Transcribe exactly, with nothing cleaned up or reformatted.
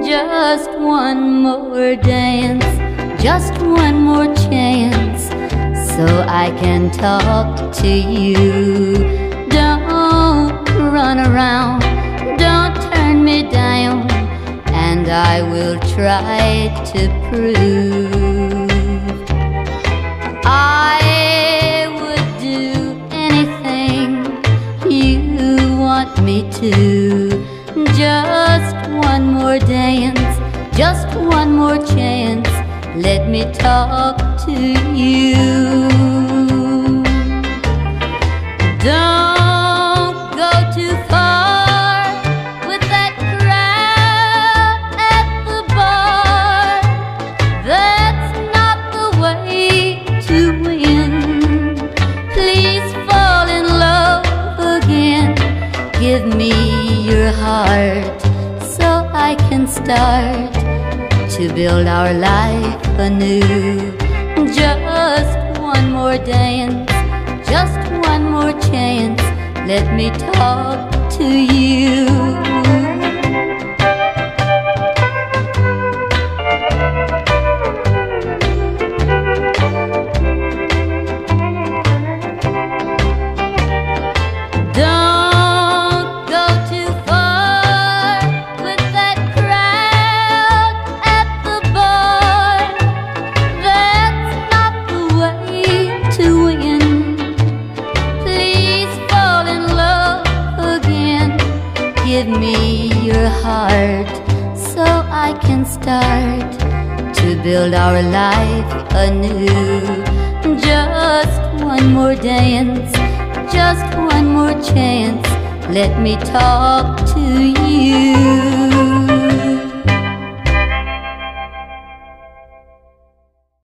Just one more dance, just one more chance, so I can talk to you. Don't run around, don't turn me down, and I will try to prove I would do anything you want me to. Just one more dance, just one more chance, let me talk to you. Don't go too far with that crowd at the bar. That's not the way to win. Please fall in love again. Give me your heart so I can start to build our life anew. Just one more dance, just one more chance, let me talk to you. Give me your heart so I can start to build our life anew. Just one more dance, just one more chance, let me talk to you.